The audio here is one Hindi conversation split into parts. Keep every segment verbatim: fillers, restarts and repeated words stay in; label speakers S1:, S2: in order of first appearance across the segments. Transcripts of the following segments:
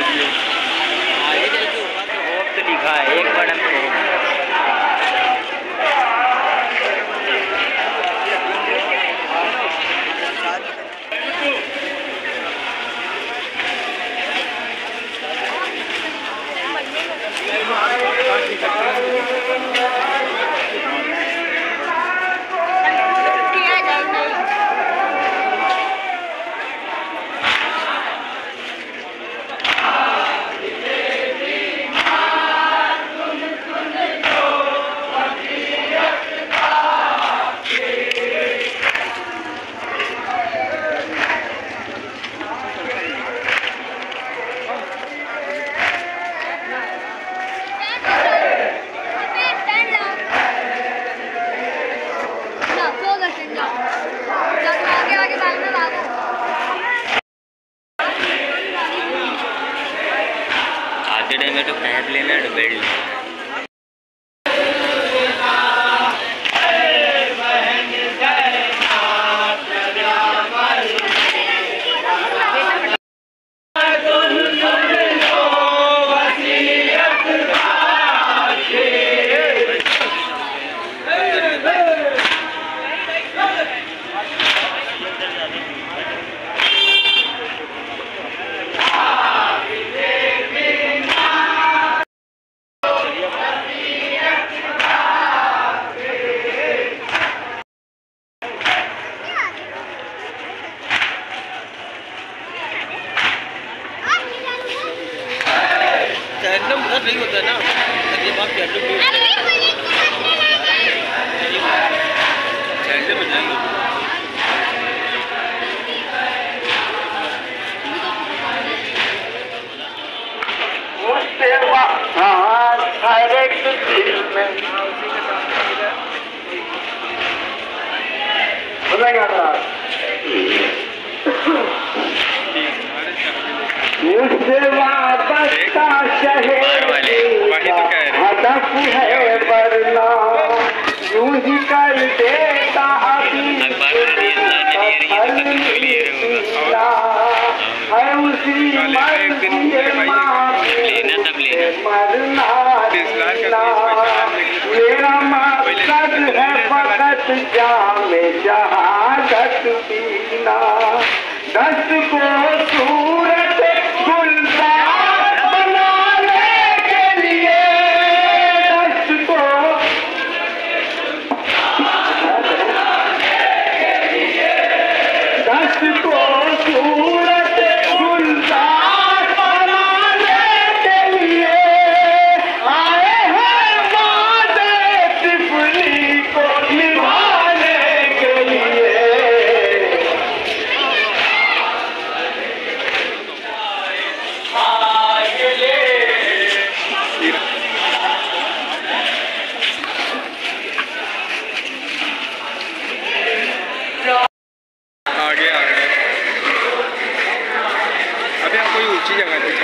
S1: आगे चल के ऊपर तो होप तो लिखा है एक बड़ा में होप। आते टाइम में तो कैप लेना तो बेल्ट बहुत नहीं होता है ना, ये बात कैसे नहीं होता कैसे बजाएंगे उससे बाहर हर एक दिल में बजाएगा मुझसे वाबस्ता शहर हदफ है वरना यूं ही कर देता अभी है उसी मरना मेरा मकसद है फकत जामे शहादत पीना दस्त को सूरत गुलजार बनाने के लिए दस्त को दस्त को सूरत गुलजार बनाने के लिए आए हैं वादे तिफली को निभाने के लिए।
S2: आगे आ गए अभी आप कोई ऊंची जगह पे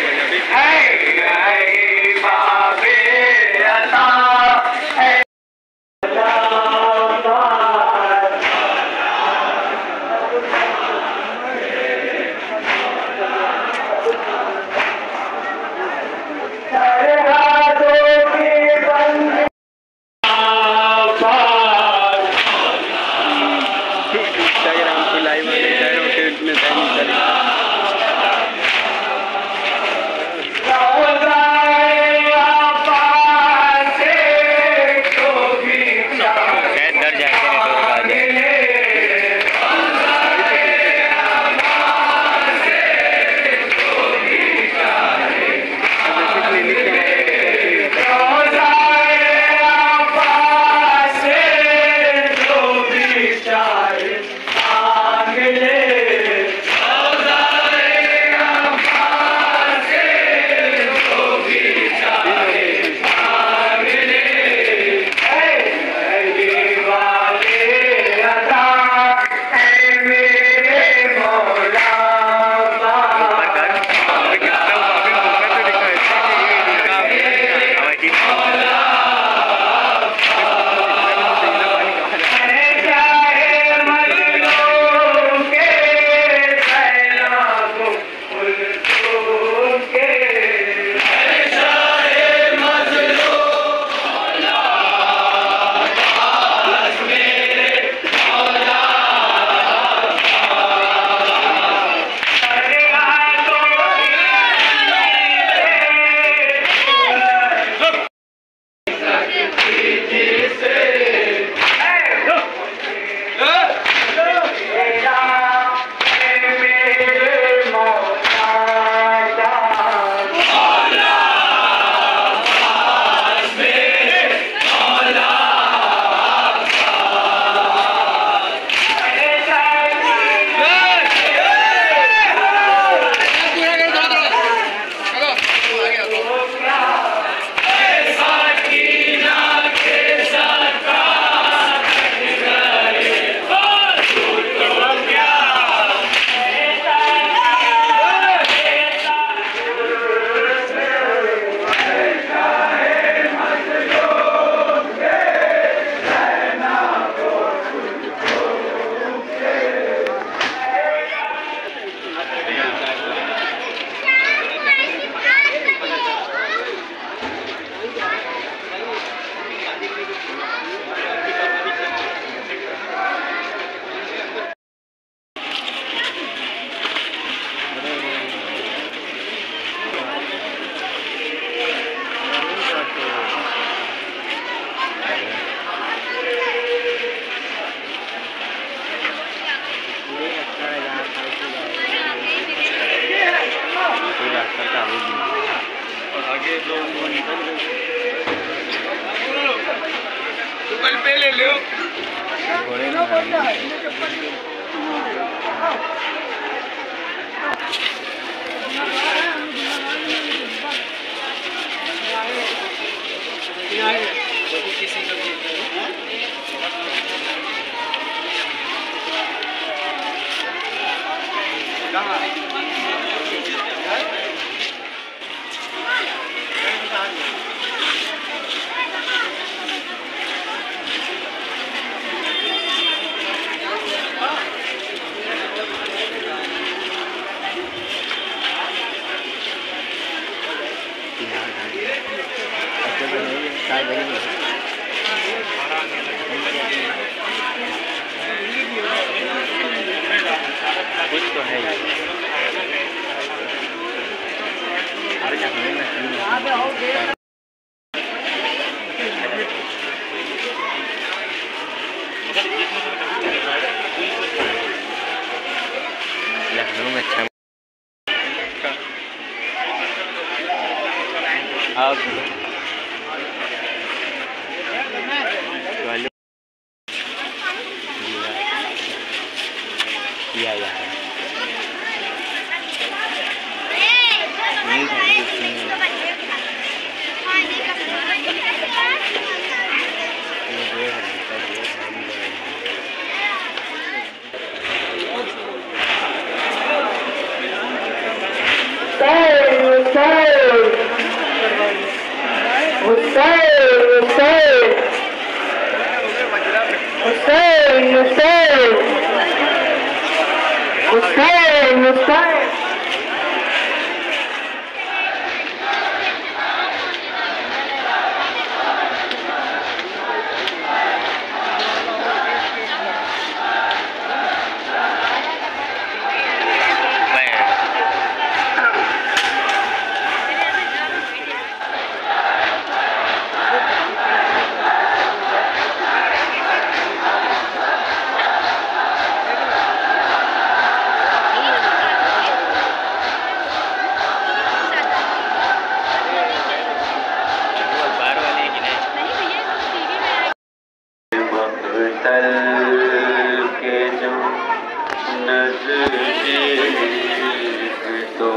S2: इंस्टाग्राम पे लाइव आने जाए और इतने टाइम पे ले लो। किसी को कुछ तो है लखनऊ में अच्छा अब किया यार
S3: Hussein, Hussein, Hussein, Hussein. के जो नज़दीक तो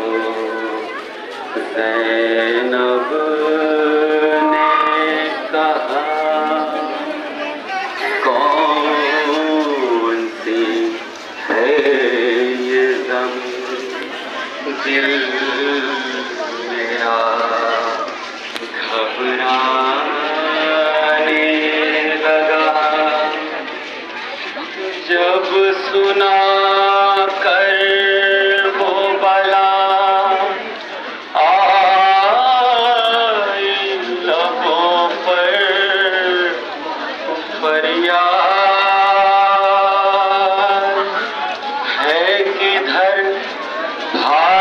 S3: ज़ैनब ने कहा कौन सी है ये ज़म दिल मेरा घबराने लगा जब सुना कर वो बला आई लबों पर फरियाद है किधर भाई